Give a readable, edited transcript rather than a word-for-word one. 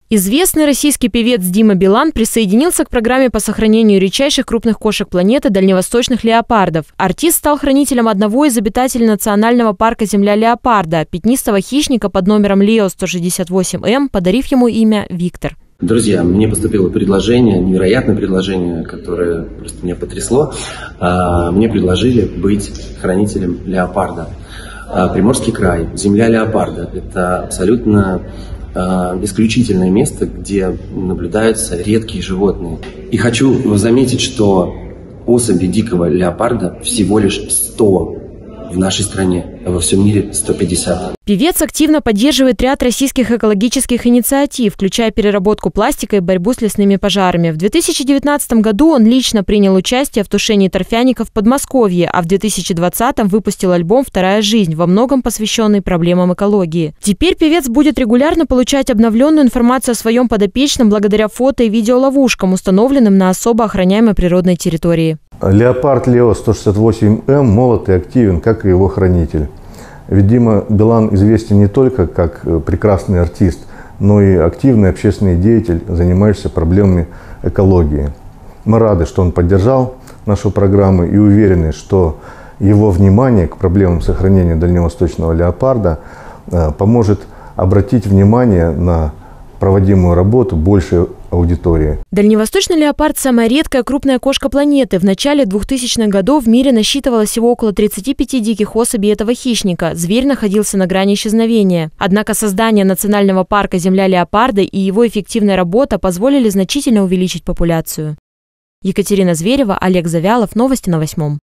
Известный российский певец Дима Билан присоединился к программе по сохранению редчайших крупных кошек планеты дальневосточных леопардов. Артист стал хранителем одного из обитателей национального парка «Земля леопарда» – пятнистого хищника под номером Лео 168М, подарив ему имя Виктор. Друзья, мне поступило предложение, невероятное предложение, которое просто меня потрясло. Мне предложили быть хранителем леопарда. Приморский край, земля леопарда – это абсолютно исключительное место, где наблюдаются редкие животные. И хочу заметить, что особей дикого леопарда всего лишь 100 в нашей стране, а во всем мире 150. Певец активно поддерживает ряд российских экологических инициатив, включая переработку пластика и борьбу с лесными пожарами. В 2019 году он лично принял участие в тушении торфяников в Подмосковье, а в 2020 выпустил альбом «Вторая жизнь», во многом посвященный проблемам экологии. Теперь певец будет регулярно получать обновленную информацию о своем подопечном благодаря фото- и видеоловушкам, установленным на особо охраняемой природной территории. Леопард Лео 168М молод и активен, как и его хранитель. Ведь Дима Билан известен не только как прекрасный артист, но и активный общественный деятель, занимающийся проблемами экологии. Мы рады, что он поддержал нашу программу и уверены, что его внимание к проблемам сохранения дальневосточного леопарда поможет обратить внимание на проводимую работу большей аудитории. Дальневосточный леопард – самая редкая крупная кошка планеты. В начале 2000-х годов в мире насчитывалось всего около 35 диких особей этого хищника. Зверь находился на грани исчезновения. Однако создание национального парка «Земля леопарда» и его эффективная работа позволили значительно увеличить популяцию. Екатерина Зверева, Олег Завьялов. Новости на 8.